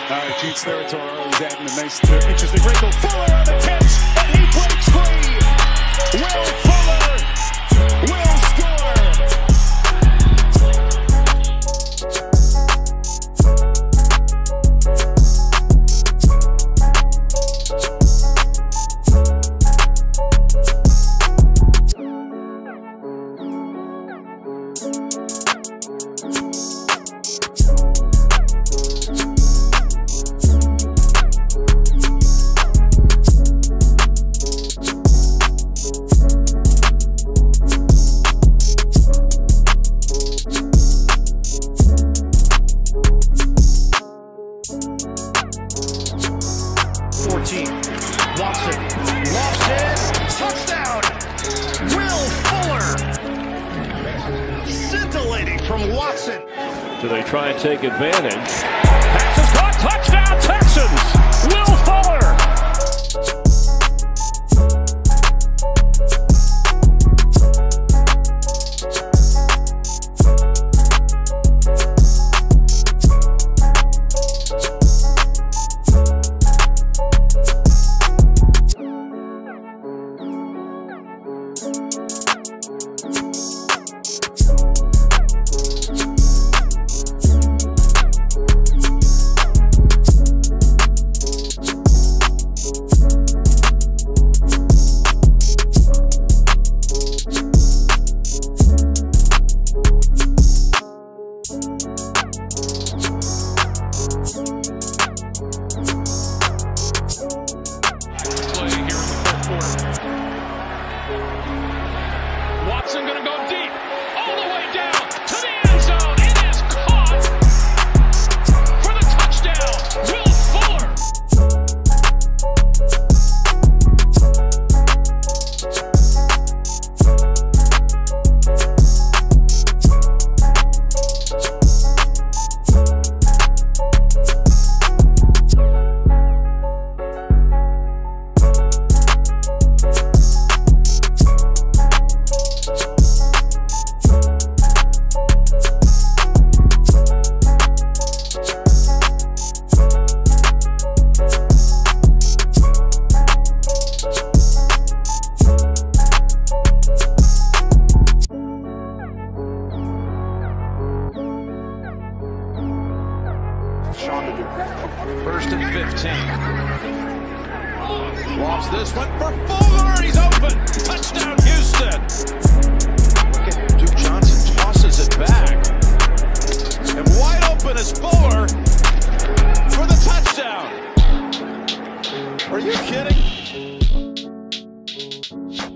All right, Chiefs territory. He's adding a nice, interesting wrinkle. Fuller on the catch, and he breaks free. Will Fuller will score. Watson lofts it, touchdown! Will Fuller! Scintillating from Watson. Do they try and take advantage? Pass is caught, touchdown Texans! Will Fuller! Watson going to go deep, all the way down to the end zone. It is caught for the touchdown. Will Fuller. First and 15. Lofts this one for Fuller. He's open. Touchdown, Houston. Look at Duke Johnson tosses it back. And wide open is Fuller for the touchdown. Are you kidding?